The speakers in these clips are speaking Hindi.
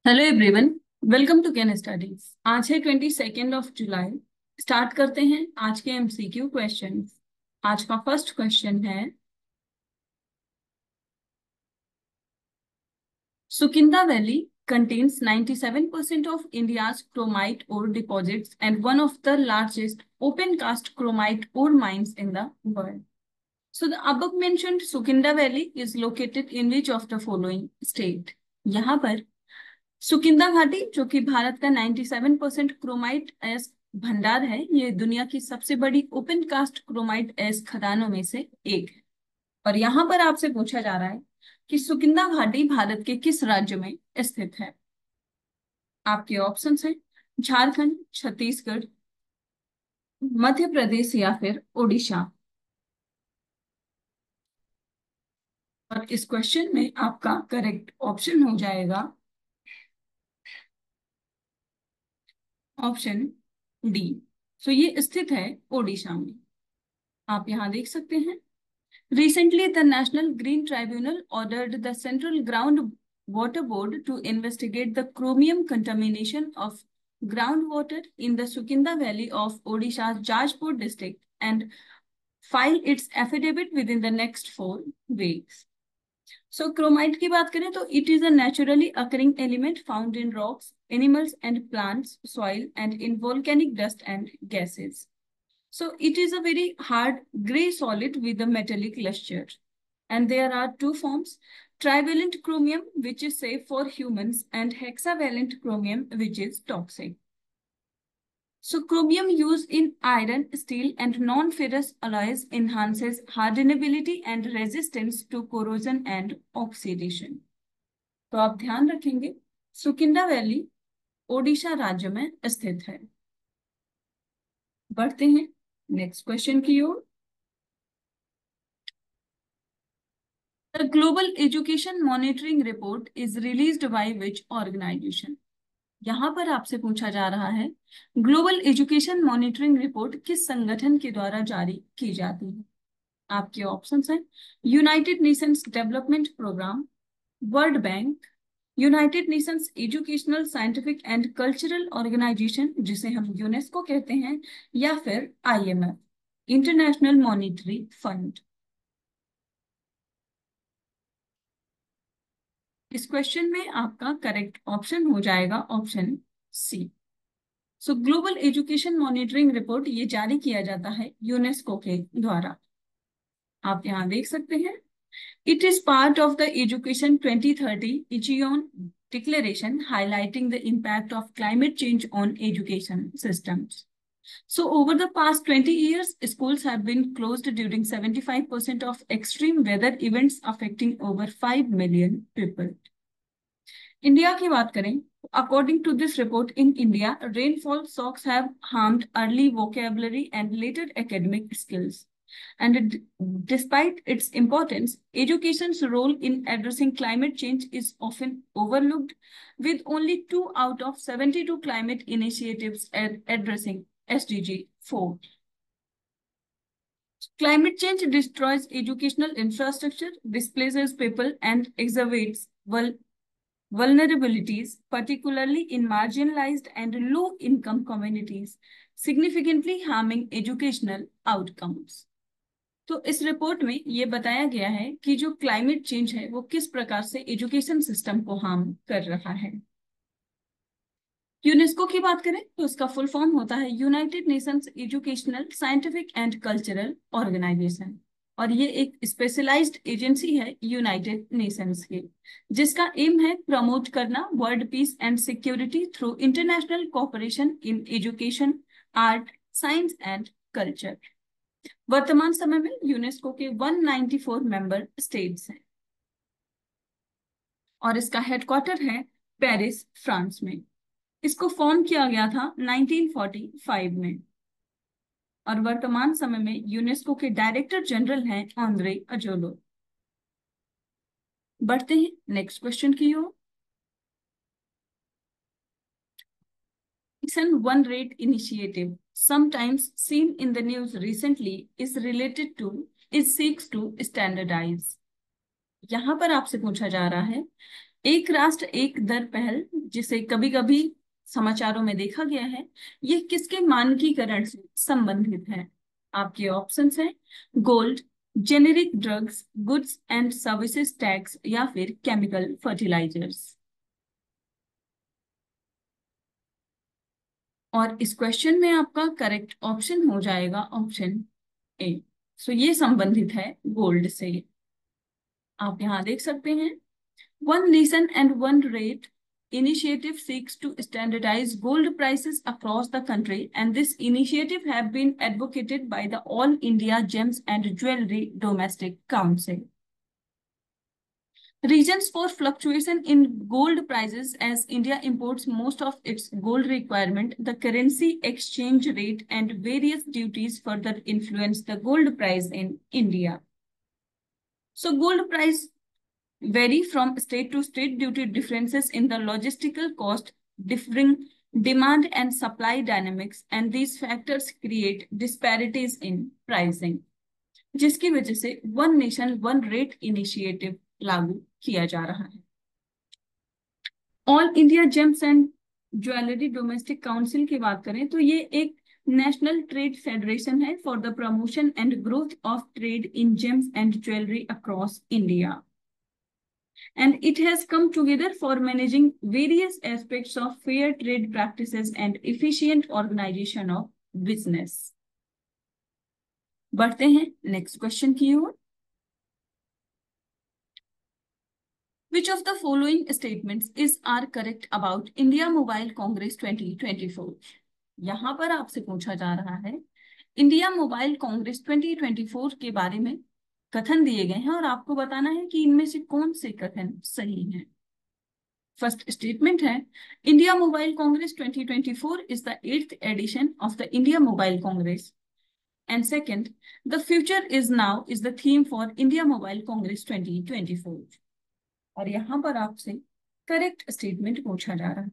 Hello everyone. Welcome to can studies. आज है 22 जुलाई। स्टार्ट करते हैं आज के एमसीक्यू क्वेश्चंस। आज का फर्स्ट क्वेश्चन है, Sukinda valley contains 97% of India's chromite ore deposits and one of the largest open cast chromite ore mines in the world. So the above mentioned Sukinda Valley is located in which of the following state? यहाँ पर सुकिंदा घाटी जो कि भारत का 97% क्रोमाइट एस भंडार है, ये दुनिया की सबसे बड़ी ओपन कास्ट क्रोमाइट एस खदानों में से एक है। और यहाँ पर आपसे पूछा जा रहा है कि सुकिंदा घाटी भारत के किस राज्य में स्थित है। आपके ऑप्शंस हैं झारखंड, छत्तीसगढ़, मध्य प्रदेश या फिर ओडिशा। और इस क्वेश्चन में आपका करेक्ट ऑप्शन हो जाएगा ऑप्शन डी। सो ये स्थित है ओडिशा में। आप यहाँ देख सकते हैं, recently the National Green Tribunal ordered the Central Groundwater Board to investigate the chromium contamination of groundwater in the Sukinda Valley of Odisha's Jajpur district and file its affidavit within the next 4 weeks. So chromite की बात करें तो it is a naturally occurring element found in rocks, animals and plants, soil and in volcanic dust and gases. So it is a very hard gray solid with a metallic luster. And there are two forms, trivalent chromium, which is safe for humans, and hexavalent chromium, which is toxic. So chromium used in iron, steel, and non-ferrous alloys enhances hardenability and resistance to corrosion and oxidation. तो आप ध्यान रखेंगे, सुकिंदा वैली ओडिशा राज्य में स्थित है। बढ़ते हैं नेक्स्ट क्वेश्चन की ओर। The Global Education Monitoring Report is released by which organization? यहाँ पर आपसे पूछा जा रहा है, ग्लोबल एजुकेशन मॉनिटरिंग रिपोर्ट किस संगठन के द्वारा जारी की जाती है। आपके ऑप्शंस हैं United Nations Development Programme, World Bank, United Nations Educational Scientific and Cultural Organisation जिसे हम यूनेस्को कहते हैं, या फिर IMF इंटरनेशनल मॉनिटरी फंड। इस क्वेश्चन में आपका करेक्ट ऑप्शन हो जाएगा option C. So Global Education Monitoring Report ये जारी किया जाता है यूनेस्को के द्वारा। आप यहाँ देख सकते हैं, it is part of the education 2030 Incheon declaration highlighting the impact of climate change on education systems. So over the past 20 years, schools have been closed during 75% of extreme weather events affecting over 5 million people. India की बात करें, according to this report, in India, rainfall shocks have harmed early vocabulary and later academic skills. And despite its importance, education's role in addressing climate change is often overlooked, with only 2 out of 72 climate initiatives addressing SDG 4. Climate change destroys educational infrastructure, displaces people, and exacerbates vulnerabilities, particularly in marginalized and low-income communities, significantly harming educational outcomes. तो इस रिपोर्ट में ये बताया गया है कि जो क्लाइमेट चेंज है वो किस प्रकार से एजुकेशन सिस्टम को हार्म कर रहा है। यूनेस्को की बात करें तो इसका फुल फॉर्म होता है United Nations Educational Scientific and Cultural Organisation, और ये एक स्पेशलाइज्ड एजेंसी है यूनाइटेड नेशंस की, जिसका एम है प्रमोट करना world peace and security through international cooperation in education, art, science and culture. वर्तमान समय में यूनेस्को के 194 मेंबर स्टेट्स हैं और इसका हेडक्वार्टर है पेरिस, फ्रांस में। इसको फॉर्म किया गया था 1945 में और वर्तमान समय में यूनेस्को के डायरेक्टर जनरल हैं आंद्रे अजोलो। बढ़ते हैं नेक्स्ट क्वेश्चन की ओर। Section 1 rate initiative, sometimes seen in the news recently, is seeks to standardize. यहाँ पर आपसे पूछा जा रहा है एक राष्ट्र एक दर पहल, जिसे कभी कभी समाचारों में देखा गया है, ये किसके मानकीकरण से संबंधित है? आपके ऑप्शंस हैं gold, generic drugs, goods and services tax या फिर केमिकल फर्टिलाइजर्स। और इस क्वेश्चन में आपका करेक्ट ऑप्शन हो जाएगा ऑप्शन ए। सो ये संबंधित है गोल्ड से। आप यहाँ देख सकते हैं one nation and one rate initiative seeks to standardize gold prices across the country, and this initiative have been advocated by the All India Gems and Jewelry Domestic Council. Reasons for fluctuation in gold prices: as India imports most of its gold requirement, the currency exchange rate and various duties further influence the gold price in India. So gold price vary from state to state due to differences in the logistical cost, differing demand and supply dynamics, and these factors create disparities in pricing, जिसकी वजह से one nation one rate initiative लागू किया जा रहा है। All India gems and jewellery domestic council की बात करें तो ये एक नेशनल ट्रेड फेडरेशन है for the promotion and growth of trade in gems and jewellery across India, and it has come together for managing various aspects of fair trade practices and efficient organization of business. बढ़ते हैं नेक्स्ट क्वेश्चन की ओर। Which of the following statements are correct about India Mobile Congress 2024? यहाँ पर आपसे पूछा जा रहा है इंडिया मोबाइल कांग्रेस 2024 के बारे में कथन दिए गए हैं और आपको बताना है कि इनमें से कौन से कथन सही हैं। फर्स्ट स्टेटमेंट है India Mobile Congress 2024 is the 8th edition of the India Mobile Congress. And second, the future is now is the theme for India Mobile Congress 2024. और यहाँ पर आपसे करेक्ट स्टेटमेंट पूछा जा रहा है।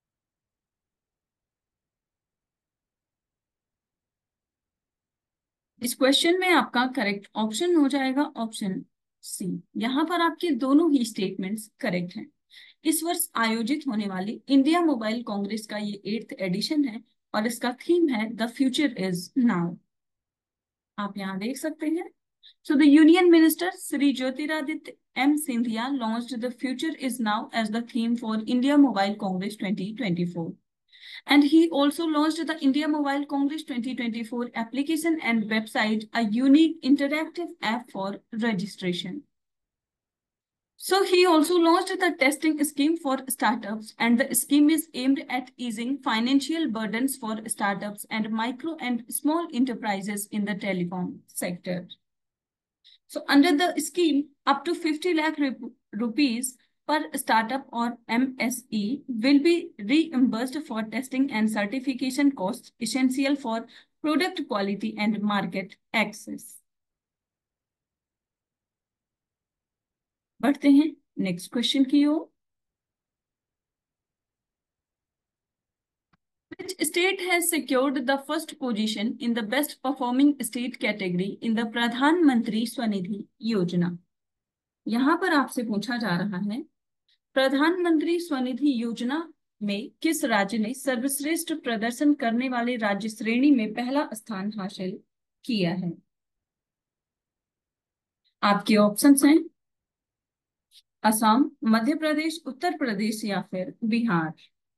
इस क्वेश्चन में आपका करेक्ट ऑप्शन हो जाएगा ऑप्शन सी। यहाँ पर आपके दोनों ही स्टेटमेंट्स करेक्ट हैं। इस वर्ष आयोजित होने वाली इंडिया मोबाइल कांग्रेस का ये 8th एडिशन है और इसका थीम है द फ्यूचर इज नाउ। आप यहाँ देख सकते हैं। So the Union Minister Sri Jyotiraditya M. Scindia launched the Future is Now as the theme for India Mobile Congress 2024. And he also launched the India Mobile Congress 2024 application and website, a unique interactive app for registration. So he also launched the testing scheme for startups, and the scheme is aimed at easing financial burdens for startups and micro and small enterprises in the telecom sector. So under the scheme, up to 50 lakh rupees per startup or MSE will be reimbursed for testing and certification costs essential for product quality and market access. बढ़ते हैं नेक्स्ट क्वेश्चन की ओर। Which state has secured the first position in the best performing state category in the प्रधान मंत्री स्वनिधि योजना? यहाँ पर आपसे पूछा जा रहा है प्रधानमंत्री स्वनिधि योजना में किस राज्य ने सर्वश्रेष्ठ प्रदर्शन करने वाले राज्य श्रेणी में पहला स्थान हासिल किया है? आपके ऑप्शंस हैं असम, मध्य प्रदेश, उत्तर प्रदेश या फिर बिहार।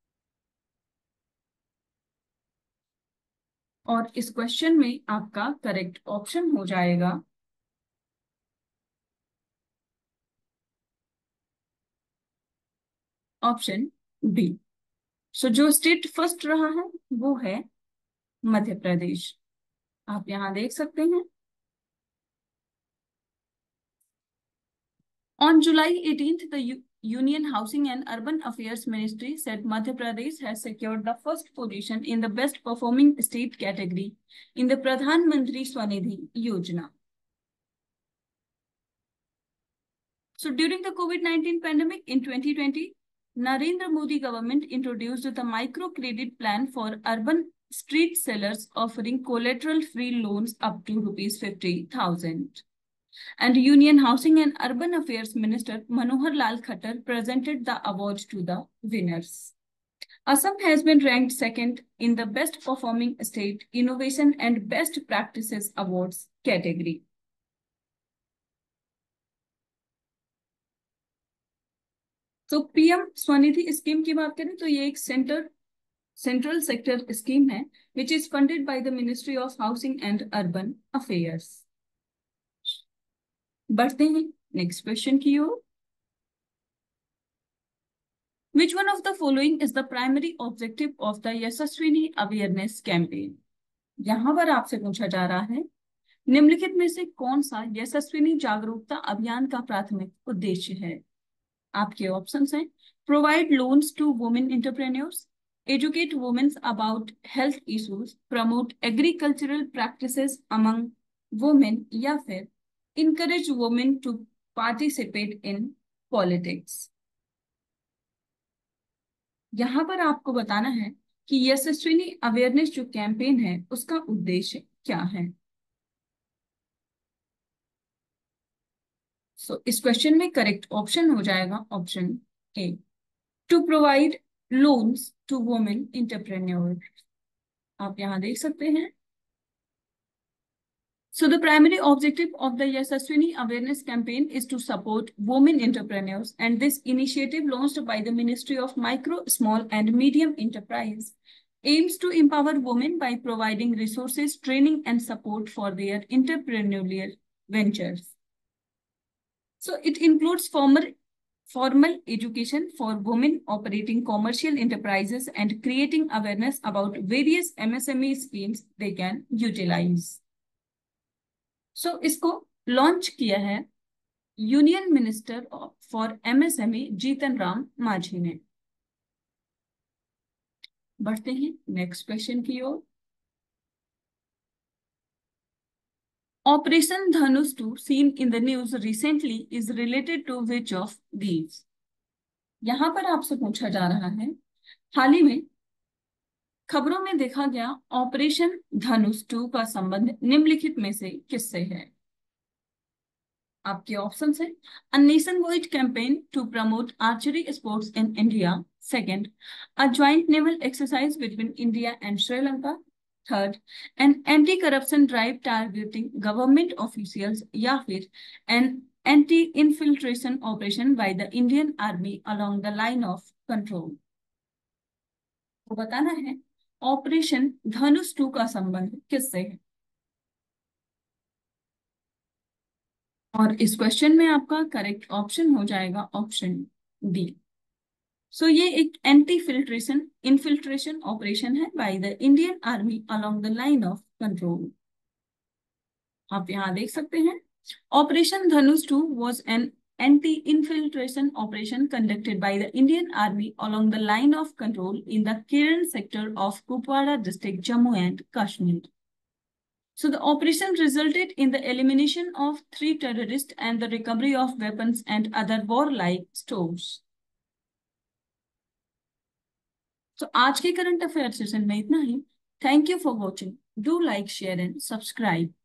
और इस क्वेश्चन में आपका करेक्ट ऑप्शन हो जाएगा ऑप्शन बी। सो जो स्टेट फर्स्ट रहा है वो है मध्य प्रदेश। आप यहां देख सकते हैं On July 18th, the Union Housing and Urban Affairs Ministry said Madhya Pradesh has secured the first position in the best performing state category in the Pradhan Mantri Swanidhi Yojana. So during the COVID-19 pandemic in 2020, Narendra Modi government introduced the micro credit plan for urban street sellers offering collateral free loans up to rupees 50,000. And Union Housing and Urban Affairs Minister Manohar Lal Khattar presented the award to the winners. Assam has been ranked second in the Best Performing State Innovation and Best Practices Awards category. तो पीएम स्वनिधि स्कीम की बात करें तो ये एक सेंट्रल सेक्टर स्कीम है which is funded by the ministry of housing and urban affairs. बढ़ते हैं नेक्स्ट क्वेश्चन की ओर. Which one of the following is the primary objective of the Yashaswini awareness campaign? यहां पर आपसे पूछा जा रहा है निम्नलिखित में से कौन सा यशस्विनी जागरूकता अभियान का प्राथमिक उद्देश्य है? आपके ऑप्शंस हैं provide loans to women entrepreneurs, educate women about health issues, promote agricultural practices among women, या फिर encourage women to participate in politics. यहां पर आपको बताना है कि यशस्विनी अवेयरनेस जो कैंपेन है उसका उद्देश्य क्या है. इस क्वेश्चन में करेक्ट ऑप्शन हो जाएगा option A, to provide loans to women entrepreneur. आप यहां देख सकते हैं. So the primary objective of the Yashaswini Awareness Campaign is to support women entrepreneurs, and this initiative launched by the Ministry of Micro, Small and Medium Enterprise aims to empower women by providing resources, training and support for their entrepreneurial ventures. So it includes formal education for women operating commercial enterprises and creating awareness about various MSME schemes they can utilize. इसको लॉन्च किया है union minister for MSME Jitan Ram Manjhi ने. बढ़ते हैं नेक्स्ट क्वेश्चन की ओर. Operation Dhanush 2 seen in the news recently is related to which of these? यहां पर आपसे पूछा जा रहा है हाल ही में खबरों में देखा गया ऑपरेशन धनुष 2 का संबंध निम्नलिखित में से किससे है? आपके ऑप्शन है a nation wide campaign to promote archery sports in India, second a joint naval exercise between India and Sri Lanka, third an anti corruption drive targeting government officials, या फिर an anti infiltration operation by the Indian army along the line of control. तो बताना है ऑपरेशन धनुष 2 का संबंध किससे है. और इस क्वेश्चन में आपका करेक्ट ऑप्शन हो जाएगा ऑप्शन डी. ये एक एंटी इनफिल्ट्रेशन ऑपरेशन है by the Indian army along the line of control. आप यहां देख सकते हैं operation Dhanush 2 was an anti-infiltration operation conducted by the Indian Army along the line of control in the Kiran sector of Kupwara district, Jammu and Kashmir. So the operation resulted in the elimination of 3 terrorists and the recovery of weapons and other warlike stores. So आज के करंट अफेयर सेशन में इतना ही. Thank you for watching. Do like, share and subscribe.